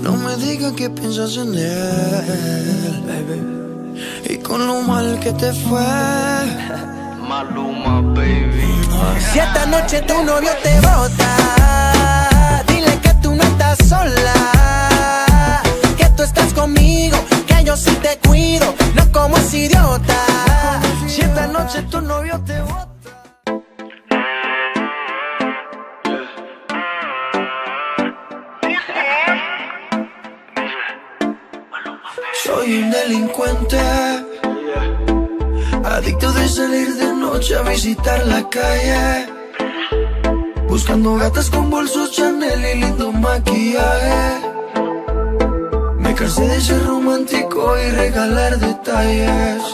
No me digas que piensas en él, baby. Y con lo mal que te fue. Maluma, baby. Si esta noche tu novio te bota, dile que tú no estás sola, que tú estás conmigo, que yo sí te cuido, no como ese idiota. Si esta noche tu novio te bota. Soy un delincuente, adicto de salir de noche a visitar la calle, buscando gatas con bolsos Chanel y lindo maquillaje. Me cansé de ser romántico y regalar detalles.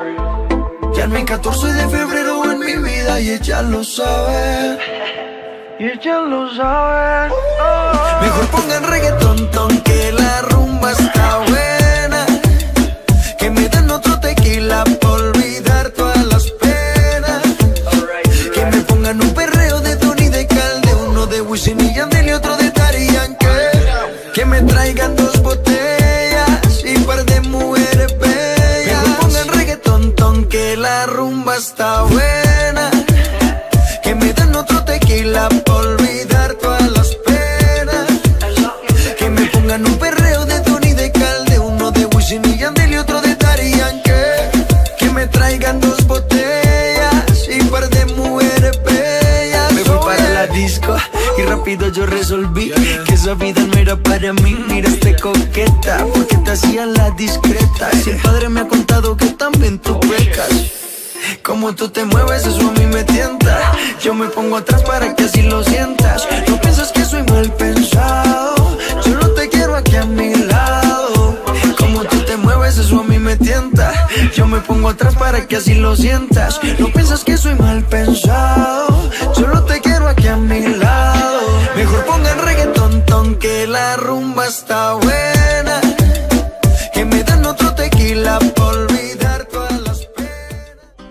Ya no hay 14 de febrero en mi vida y ella lo sabe. Y ella lo sabe. Mejor pongan reggaetón, ton, que la rumba está buena. Que me den otro tequila por olvidar todas las penas. Que me pongan un perreo de Tony de Calde, uno de Wisin y Yandel y otro de Daddy Yankee. Que me traigan 2 botellas y un par de mujeres bellas. Que me pongan reggaetón, ton, que la rumba está buena. Que me den otro tequila por olvidar todas las penas. Que me pongan un perreo de Tony de Calde, uno de Wisin y Yandel y otro de Daddy Yankee. Que me traigan 2 botellas y un par de mujeres bellas. Me fui para la disco y rápido yo resolví que esa vida no era para mí. Miraste coqueta porque te hacía la discreta. Si el padre me ha contado que también tú pecas, como tú te mueves, eso a mí me tienta. Yo me pongo atrás para que así lo sientas. No piensas que soy mal pensado, solo te quiero aquí a mi lado. Como tú te mueves, eso a mí me tienta. Yo me pongo atrás para que así lo sientas. No piensas que soy mal pensado, solo te quiero aquí a mi lado. Mejor pongan reggaetón, ton, que la rumba está buena. Que me den otro tequila por olvidar todas las penas.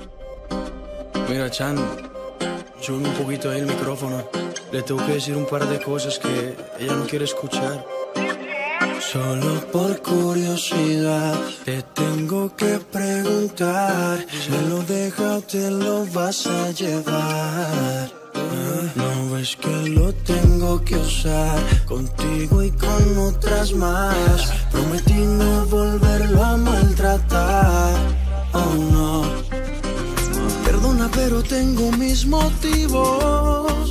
Mira, Chan, sube un poquito ahí el micrófono. Le tengo que decir un par de cosas que ella no quiere escuchar. Solo por curiosidad te tengo que preguntar, ¿me lo dejas o te lo vas a llevar? No ves que lo tengo que usar contigo y con otras más. Prometí no volverlo a maltratar. Oh no, perdona pero tengo mis motivos.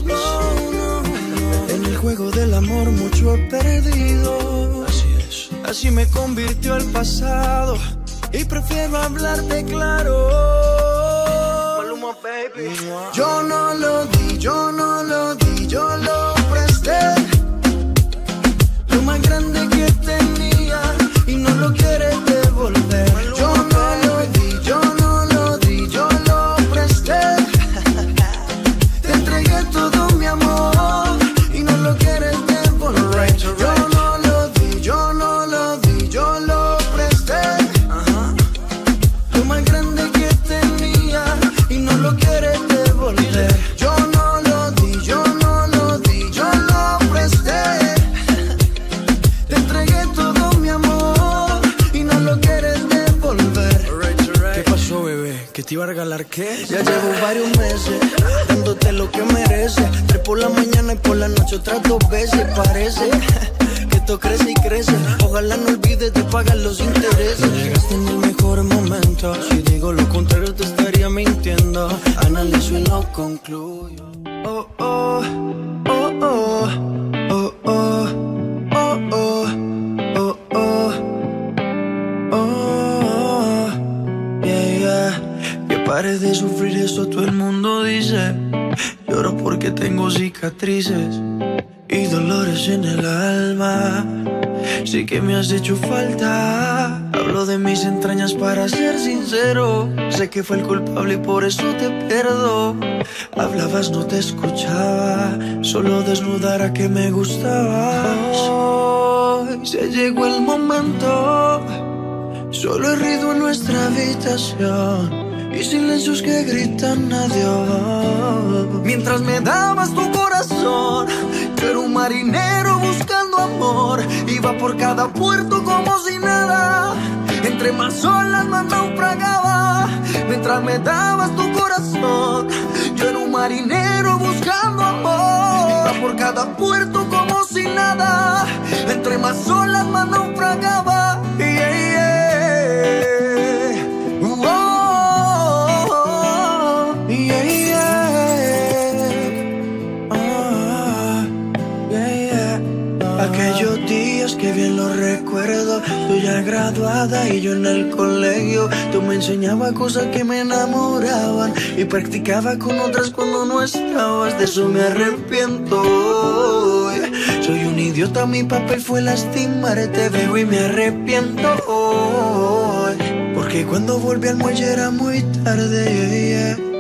En el juego del amor mucho he perdido. Así me convirtió el pasado y prefiero hablarte claro. Maluma, baby. Yo no lo di, yo no lo di, yo lo presté. Lo más grande que tenía y no lo quieres devolver. Yo no lo di, yo no lo di, yo lo presté. Te entregué todo mi amor y no lo quieres devolver. Yo no lo di, yo no lo di, yo lo presté. Lo más grande que tenía y no lo quieres devolver. Yo no lo di, yo no lo di, yo lo presté. Te entregué todo mi amor y no lo quieres devolver. ¿Qué pasó, bebé? ¿Que te iba a regalar qué? Ya llevo varios meses dándote lo que mereces. 3 por la mañana y por la noche otras 2 veces. Parece que esto crece y crece. Ojalá no olvides de pagar los intereses. No llegaste en el mejor momento. Si digo lo contrario te estaría mintiendo. Analizo y lo concluyo. Oh, oh, oh, oh, oh, oh, oh, oh, oh, oh, oh, yeah, yeah. Que pares de sufrir, eso todo el mundo dice. Lloro porque tengo cicatrices y dolores en el alma. Sí que me has hecho falta. Hablo de mis entrañas para ser sincero. Sé que fue el culpable y por eso te pierdo. Hablabas, no te escuchaba. Solo desnudar a que me gustabas. Hoy se llegó el momento. Solo he ruido en nuestra habitación y silencios que gritan adiós. Mientras me dabas tu corazón, yo era un marinero buscando amor. Iba por por cada puerto como si nada. Entre más olas más naufragaba, mientras me dabas tu corazón. Yo era un marinero buscando amor. Iba por cada puerto como si nada. Entre más olas más naufragaba. Yeah, yeah. Oh, yeah, yeah. Oh, yeah, yeah. Aquellos días que bien los recuerdo, tú ya graduada y yo en el colegio. Tú me enseñabas cosas que me enamoraban y practicaba con otras cuando no estabas. De eso me arrepiento. Soy un idiota, mi papel fue lastimarte, veo y me arrepiento hoy. Porque cuando volví al muelle era muy tarde, yeah, yeah.